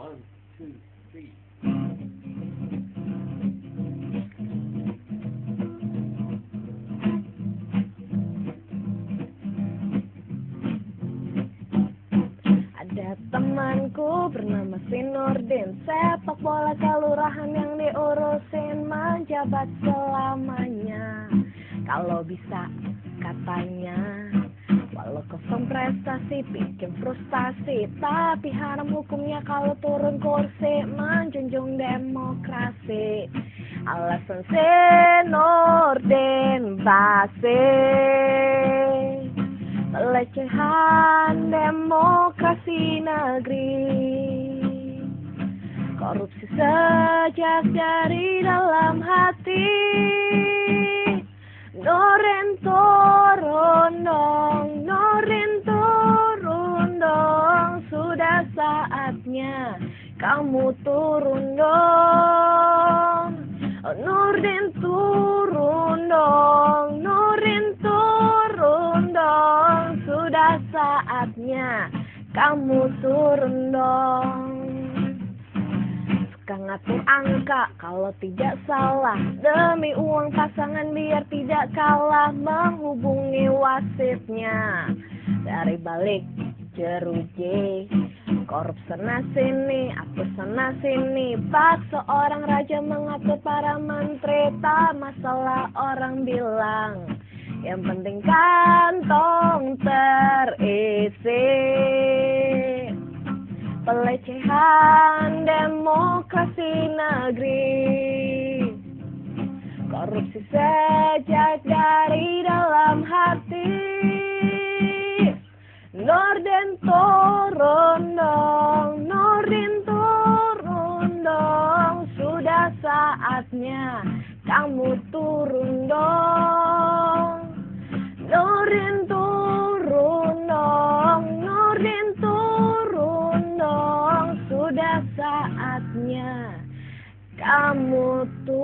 One, two, three. Ada temanku bernama si Nurdin, sepak bola kelurahan yang diurusin, menjabat selamanya. Kalau bisa katanya, walau kosong prestasi bikin frustasi, tapi haram hukumnya kalau turun kursi, menjunjung demokrasi. Alasan si Nurdin basi, pelecehan demokrasi negeri, korupsi sejak dari dalam hati. Nurdin turun dong, Nurdin turun dong, sudah saatnya kamu turun dong. Nurdin turun dong, Nurdin turun dong, sudah saatnya kamu turun dong. Suka ngatur angka kalau tidak salah, demi uang pasangan biar tidak kalah, menghubungi wasitnya dari balik jeruji. Korup sana sini, aku sana sini, pak seorang raja mengatur para menteri, tak masalah orang bilang, yang penting kantong terisi. Pelecehan demokrasi negeri, korupsi sejak dari dalam hati. Nurdin turun dong, Nurdin turun dong, sudah saatnya kamu turun dong. Nurdin turun dong, Nurdin turun dong, sudah saatnya kamu turun.